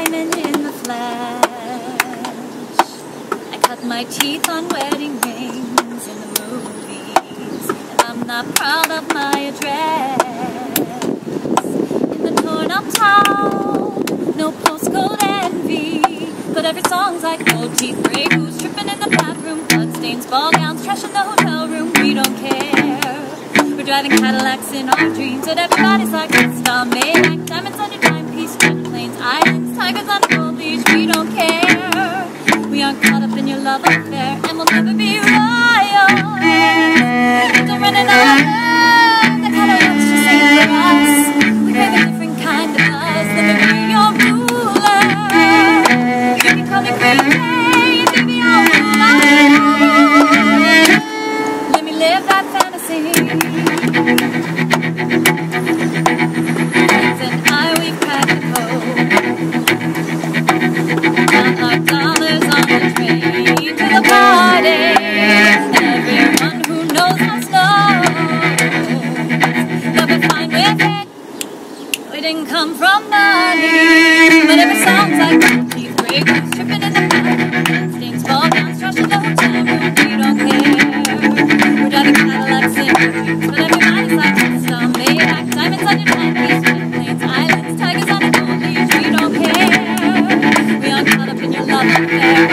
diamond in the flesh. I cut my teeth on wedding rings in the movies, and I'm not proud of my address. In the torn up town, no postcode envy, but every song's like gold teeth, gray goose, tripping in the bathroom, bloodstains, ball gowns, trash in the hotel room. We don't care. We're driving Cadillacs in our dreams, but everybody's like star made like diamonds on your timepiece, jet planes, islands, tigers on a gold leash. We don't care. We aren't caught up in your love affair, and we'll never be royal. Don't run it up, the Cadillacs just ain't for us. We crave a different kind of buzz. Let me be your ruler. You can call me crazy, baby, I'll rule. Let me live that fantasy. Didn't come from money, but every song's like teeth, gray goose, tripping in the bathroom, stains, ball gowns, trash in the hotel room. We don't care. We're driving Cadillacs in our dreams, but everybody's like star made like diamonds on your timepiece, jet planes, islands, tigers on a gold leash. We don't care. We aren't caught up in your love affair.